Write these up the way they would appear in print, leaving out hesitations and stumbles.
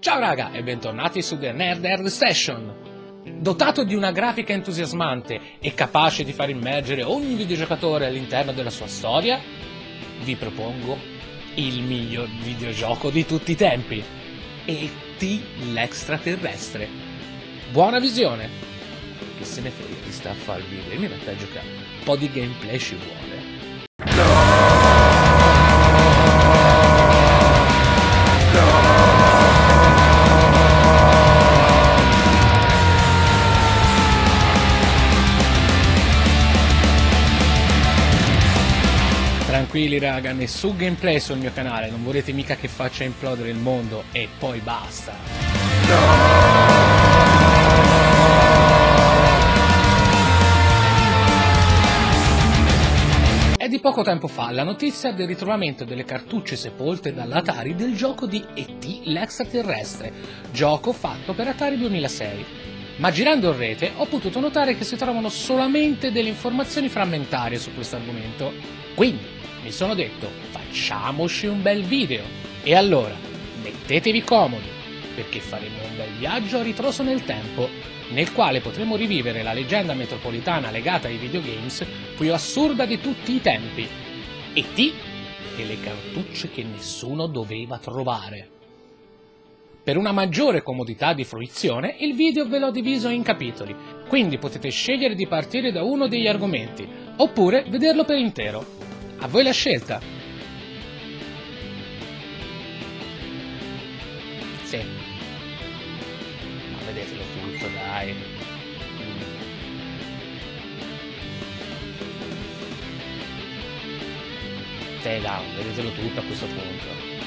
Ciao raga e bentornati su The Nerd Session! Dotato di una grafica entusiasmante e capace di far immergere ogni videogiocatore all'interno della sua storia, vi propongo il miglior videogioco di tutti i tempi, E.T. l'extraterrestre. Buona visione! Che se ne frega chi sta a fare il video, io mi metto a giocare, un po' di gameplay ci vuole. Tranquilli raga, nessun gameplay sul mio canale, non volete mica che faccia implodere il mondo e poi basta. È di poco tempo fa la notizia del ritrovamento delle cartucce sepolte dall'Atari del gioco di E.T. l'extraterrestre, gioco fatto per Atari 2006. Ma girando in rete ho potuto notare che si trovano solamente delle informazioni frammentarie su questo argomento. Quindi mi sono detto, facciamoci un bel video. E allora, mettetevi comodi, perché faremo un bel viaggio a ritroso nel tempo, nel quale potremo rivivere la leggenda metropolitana legata ai videogames più assurda di tutti i tempi, E.T. e le cartucce che nessuno doveva trovare. Per una maggiore comodità di fruizione, il video ve l'ho diviso in capitoli, quindi potete scegliere di partire da uno degli argomenti, oppure vederlo per intero. A voi la scelta. Sì. Ma vedetelo tutto, dai. Stay down, vedetelo tutto a questo punto.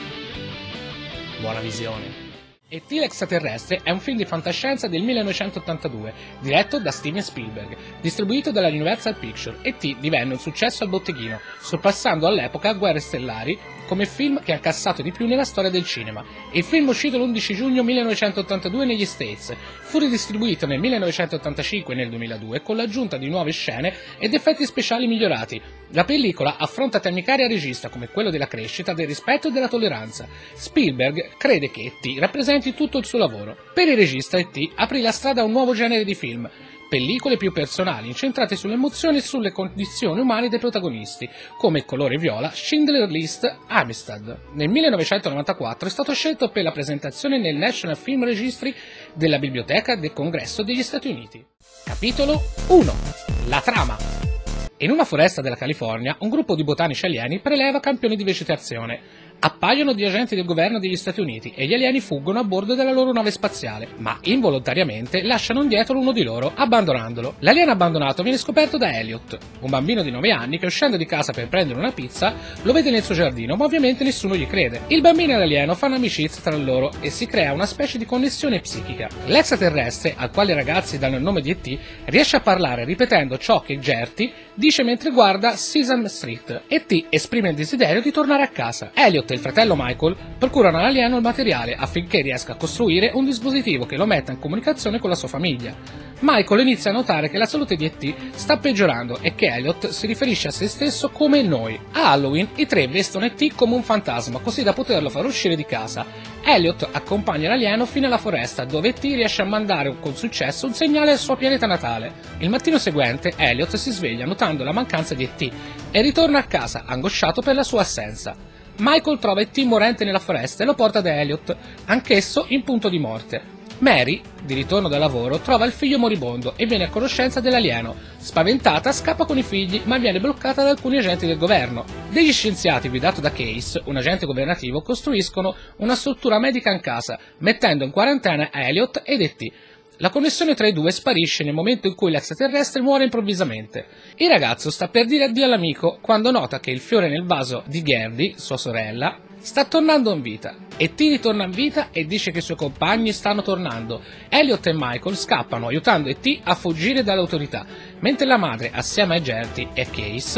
Buona visione. E.T. l'extraterrestre è un film di fantascienza del 1982, diretto da Steven Spielberg, distribuito dalla Universal Pictures. E.T. divenne un successo al botteghino, sorpassando all'epoca Guerre Stellari come film che ha incassato di più nella storia del cinema. Il film uscito l'11 giugno 1982 negli States, fu ridistribuito nel 1985 e nel 2002 con l'aggiunta di nuove scene ed effetti speciali migliorati. La pellicola affronta temi cari al regista come quello della crescita, del rispetto e della tolleranza. Spielberg crede che E.T. rappresenti tutto il suo lavoro. Per il regista E.T. aprì la strada a un nuovo genere di film, pellicole più personali, incentrate sulle emozioni e sulle condizioni umane dei protagonisti, come Il colore viola, Schindler's List, Amistad. Nel 1994 è stato scelto per la presentazione nel National Film Registry della Biblioteca del Congresso degli Stati Uniti. Capitolo 1. La trama. In una foresta della California, un gruppo di botanici alieni preleva campioni di vegetazione. Appaiono degli agenti del governo degli Stati Uniti e gli alieni fuggono a bordo della loro nave spaziale, ma involontariamente lasciano indietro uno di loro, abbandonandolo. L'alieno abbandonato viene scoperto da Elliot, un bambino di 9 anni che uscendo di casa per prendere una pizza lo vede nel suo giardino, ma ovviamente nessuno gli crede. Il bambino e l'alieno fanno amicizia tra loro e si crea una specie di connessione psichica. L'extraterrestre, al quale i ragazzi danno il nome di E.T., riesce a parlare ripetendo ciò che Gertie dice mentre guarda Sesame Street. E.T. esprime il desiderio di tornare a casa. Elliot e il fratello Michael procurano all'alieno il materiale affinché riesca a costruire un dispositivo che lo metta in comunicazione con la sua famiglia. Michael inizia a notare che la salute di E.T. sta peggiorando e che Elliot si riferisce a se stesso come noi. A Halloween i tre vestono E.T. come un fantasma così da poterlo far uscire di casa. Elliot accompagna l'alieno fino alla foresta dove E.T. riesce a mandare con successo un segnale al suo pianeta natale. Il mattino seguente Elliot si sveglia notando la mancanza di E.T. e ritorna a casa angosciato per la sua assenza. Michael trova E.T. morente nella foresta e lo porta da Elliot, anch'esso in punto di morte. Mary, di ritorno dal lavoro, trova il figlio moribondo e viene a conoscenza dell'alieno. Spaventata, scappa con i figli, ma viene bloccata da alcuni agenti del governo. Degli scienziati, guidato da Case, un agente governativo, costruiscono una struttura medica in casa, mettendo in quarantena Elliot ed E.T. La connessione tra i due sparisce nel momento in cui l'extraterrestre muore improvvisamente. Il ragazzo sta per dire addio all'amico quando nota che il fiore nel vaso di Gertie, sua sorella, sta tornando in vita. E.T. ritorna in vita e dice che i suoi compagni stanno tornando. Elliot e Michael scappano aiutando E.T. a fuggire dalle autorità, mentre la madre, assieme a Gertie e Case,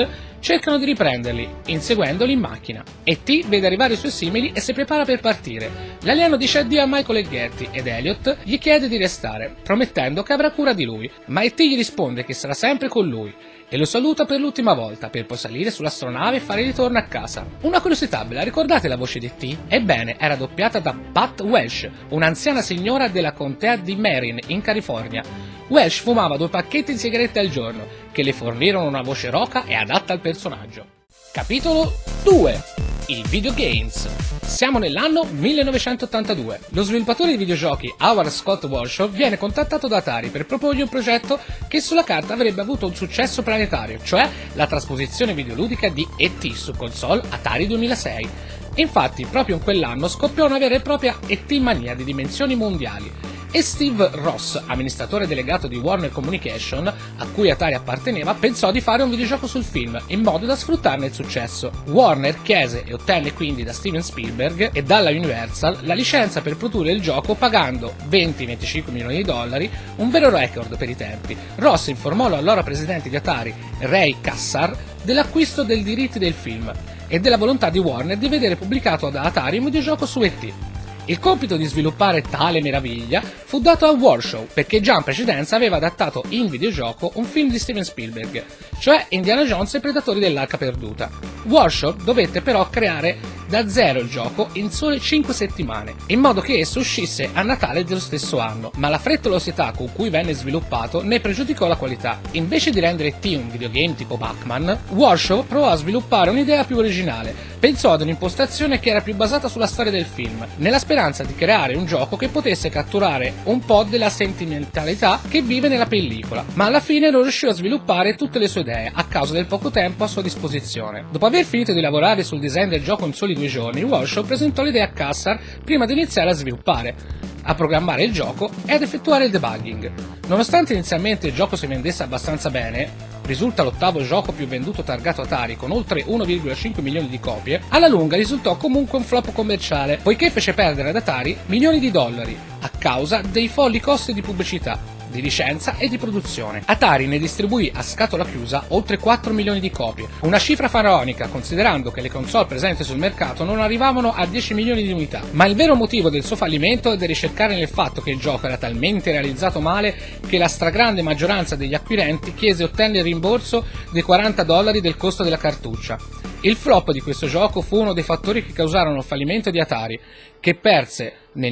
cercano di riprenderli, inseguendoli in macchina. E.T. vede arrivare i suoi simili e si prepara per partire. L'alieno dice addio a Michael e Gertie ed Elliot gli chiede di restare, promettendo che avrà cura di lui, ma E.T. gli risponde che sarà sempre con lui e lo saluta per l'ultima volta, per poi salire sull'astronave e fare ritorno a casa. Una curiosità, ve la ricordate la voce di E.T.? Ebbene, era doppiata da Pat Welsh, un'anziana signora della contea di Marin, in California. Welsh fumava 2 pacchetti di sigarette al giorno, che le fornirono una voce roca e adatta al personaggio. Capitolo 2. I videogames. Siamo nell'anno 1982. Lo sviluppatore di videogiochi Howard Scott Warshaw viene contattato da Atari per proporgli un progetto che sulla carta avrebbe avuto un successo planetario, cioè la trasposizione videoludica di E.T. su console Atari 2006. Infatti, proprio in quell'anno scoppiò una vera e propria E.T. mania di dimensioni mondiali. E Steve Ross, amministratore delegato di Warner Communication, a cui Atari apparteneva, pensò di fare un videogioco sul film, in modo da sfruttarne il successo. Warner chiese e ottenne quindi da Steven Spielberg e dalla Universal la licenza per produrre il gioco pagando $20-25 milioni, un vero record per i tempi. Ross informò l'allora presidente di Atari, Ray Kassar, dell'acquisto dei diritti del film e della volontà di Warner di vedere pubblicato da Atari un videogioco su E.T. Il compito di sviluppare tale meraviglia fu dato a Warshaw, perché già in precedenza aveva adattato in videogioco un film di Steven Spielberg, cioè Indiana Jones e i Predatori dell'Arca Perduta. Warshaw dovette però creare da zero il gioco in sole 5 settimane, in modo che esso uscisse a Natale dello stesso anno, ma la frettolosità con cui venne sviluppato ne pregiudicò la qualità. Invece di rendere E.T. un videogame tipo Pac-Man, Warshaw provò a sviluppare un'idea più originale. Pensò ad un'impostazione che era più basata sulla storia del film, nella speranza di creare un gioco che potesse catturare un po' della sentimentalità che vive nella pellicola, ma alla fine non riuscì a sviluppare tutte le sue idee a causa del poco tempo a sua disposizione. Dopo aver finito di lavorare sul design del gioco in soli 2 giorni, Warshaw presentò l'idea a Kassar prima di iniziare a sviluppare, a programmare il gioco e ad effettuare il debugging. Nonostante inizialmente il gioco si vendesse abbastanza bene, risulta l'8º gioco più venduto targato Atari con oltre 1,5 milioni di copie, alla lunga risultò comunque un flop commerciale, poiché fece perdere ad Atari milioni di dollari a causa dei folli costi di pubblicità, di licenza e di produzione. Atari ne distribuì a scatola chiusa oltre 4 milioni di copie, una cifra faraonica considerando che le console presenti sul mercato non arrivavano a 10 milioni di unità. Ma il vero motivo del suo fallimento è da ricercare nel fatto che il gioco era talmente realizzato male che la stragrande maggioranza degli acquirenti chiese e ottenne il rimborso dei $40 del costo della cartuccia. Il flop di questo gioco fu uno dei fattori che causarono il fallimento di Atari, che perse nel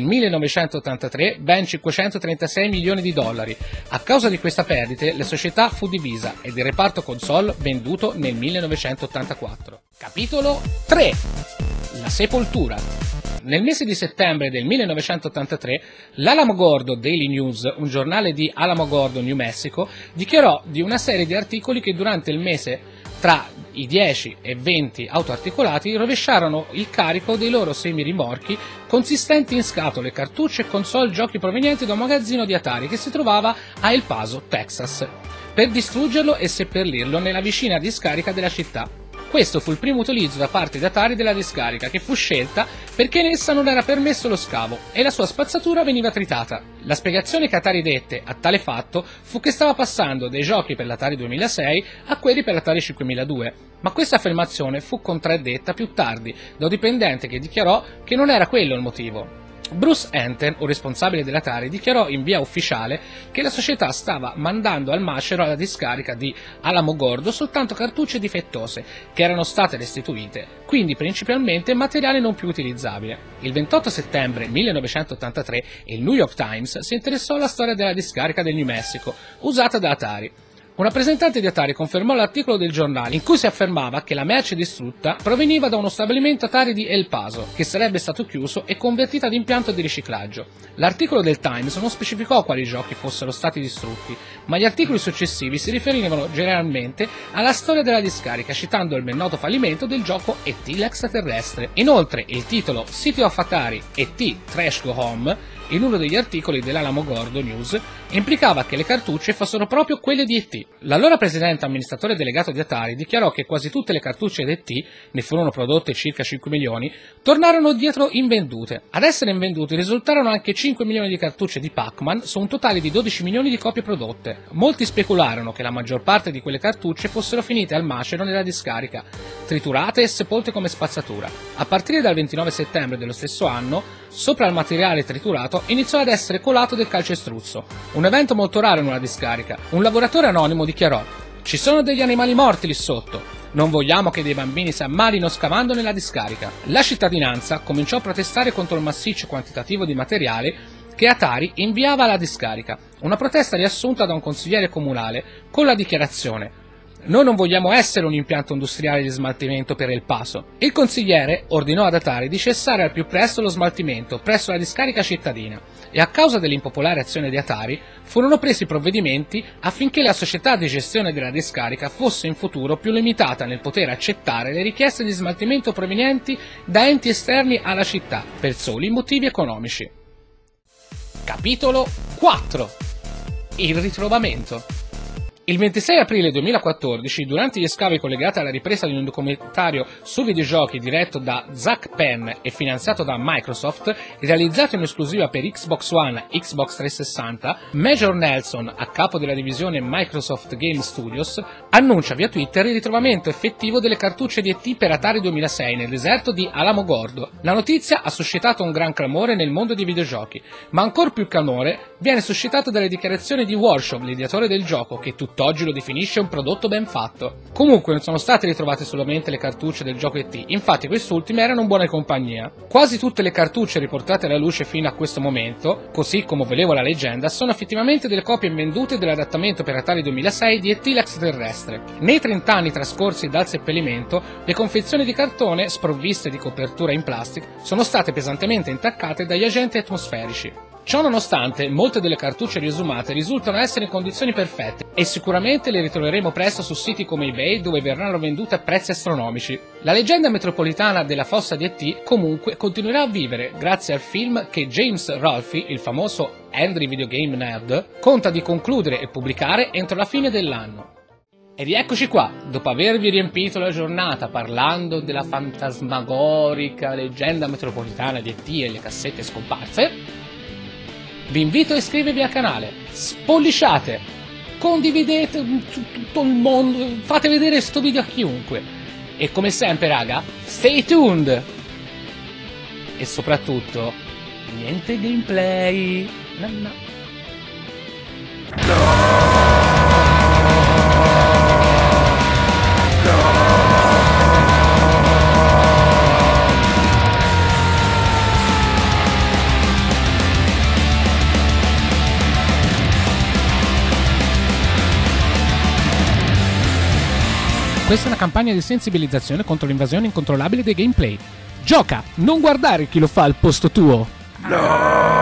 1983 ben 536 milioni di dollari. A causa di questa perdite, la società fu divisa ed il reparto console venduto nel 1984. Capitolo 3. La sepoltura. Nel mese di settembre del 1983, l'Alamogordo Daily News, un giornale di Alamogordo, New Mexico, dichiarò di una serie di articoli che durante il mese tra i 10 e 20 autoarticolati rovesciarono il carico dei loro semirimorchi consistenti in scatole, cartucce e console giochi provenienti da un magazzino di Atari che si trovava a El Paso, Texas, per distruggerlo e seppellirlo nella vicina discarica della città. Questo fu il primo utilizzo da parte di Atari della discarica, che fu scelta perché in essa non era permesso lo scavo e la sua spazzatura veniva tritata. La spiegazione che Atari dette a tale fatto fu che stava passando dai giochi per l'Atari 2006 a quelli per l'Atari 5002, ma questa affermazione fu contraddetta più tardi da un dipendente che dichiarò che non era quello il motivo. Bruce Enten, un responsabile dell'Atari, dichiarò in via ufficiale che la società stava mandando al macero alla discarica di Alamogordo soltanto cartucce difettose che erano state restituite, quindi principalmente materiale non più utilizzabile. Il 28 settembre 1983 il New York Times si interessò alla storia della discarica del New Mexico usata da Atari. Un rappresentante di Atari confermò l'articolo del giornale in cui si affermava che la merce distrutta proveniva da uno stabilimento Atari di El Paso, che sarebbe stato chiuso e convertito ad impianto di riciclaggio. L'articolo del Times non specificò quali giochi fossero stati distrutti, ma gli articoli successivi si riferivano generalmente alla storia della discarica, citando il ben noto fallimento del gioco E.T. l'extraterrestre. Inoltre, il titolo City of Atari E.T. Trash Go Home, in uno degli articoli dell'Alamogordo News, implicava che le cartucce fossero proprio quelle di E.T. L'allora presidente amministratore delegato di Atari dichiarò che quasi tutte le cartucce ET, ne furono prodotte circa 5 milioni, tornarono dietro invendute. Ad essere invenduti risultarono anche 5 milioni di cartucce di Pac-Man su un totale di 12 milioni di copie prodotte. Molti specularono che la maggior parte di quelle cartucce fossero finite al macero nella discarica, triturate e sepolte come spazzatura. A partire dal 29 settembre dello stesso anno, sopra il materiale triturato iniziò ad essere colato del calcestruzzo, un evento molto raro in una discarica. Un lavoratore anonimo dichiarò: «Ci sono degli animali morti lì sotto, non vogliamo che dei bambini si ammalino scavando nella discarica». La cittadinanza cominciò a protestare contro il massiccio quantitativo di materiale che Atari inviava alla discarica, una protesta riassunta da un consigliere comunale con la dichiarazione: «Noi non vogliamo essere un impianto industriale di smaltimento per El Paso». Il consigliere ordinò ad Atari di cessare al più presto lo smaltimento presso la discarica cittadina e a causa dell'impopolare azione di Atari furono presi provvedimenti affinché la società di gestione della discarica fosse in futuro più limitata nel poter accettare le richieste di smaltimento provenienti da enti esterni alla città per soli motivi economici. Capitolo 4. Il ritrovamento. Il 26 aprile 2014, durante gli scavi collegati alla ripresa di un documentario su videogiochi diretto da Zach Penn e finanziato da Microsoft, realizzato in esclusiva per Xbox One e Xbox 360, Major Nelson, a capo della divisione Microsoft Game Studios, annuncia via Twitter il ritrovamento effettivo delle cartucce di ET per Atari 2006 nel deserto di Alamogordo. La notizia ha suscitato un gran clamore nel mondo dei videogiochi, ma ancor più clamore viene suscitato dalle dichiarazioni di Workshop, l'ideatore del gioco, che tutt'oggi lo definisce un prodotto ben fatto. Comunque non sono state ritrovate solamente le cartucce del gioco ET, infatti quest'ultime erano in buona compagnia. Quasi tutte le cartucce riportate alla luce fino a questo momento, così come voleva la leggenda, sono effettivamente delle copie invendute dell'adattamento per Atari 2006 di ET l'extraterrestre. Nei 30 anni trascorsi dal seppellimento, le confezioni di cartone, sprovviste di copertura in plastica, sono state pesantemente intaccate dagli agenti atmosferici. Ciò nonostante, molte delle cartucce riesumate risultano essere in condizioni perfette e sicuramente le ritroveremo presto su siti come eBay, dove verranno vendute a prezzi astronomici. La leggenda metropolitana della fossa di ET comunque continuerà a vivere grazie al film che James Rolfe, il famoso Angry Video Game Nerd, conta di concludere e pubblicare entro la fine dell'anno. E rieccoci qua, dopo avervi riempito la giornata parlando della fantasmagorica leggenda metropolitana di ET e le cassette scomparse. Vi invito a iscrivervi al canale, spolliciate, condividete tutto il mondo, fate vedere sto video a chiunque. E come sempre raga, stay tuned! E soprattutto, niente gameplay. No. Questa è una campagna di sensibilizzazione contro l'invasione incontrollabile dei gameplay. Gioca, non guardare chi lo fa al posto tuo! No!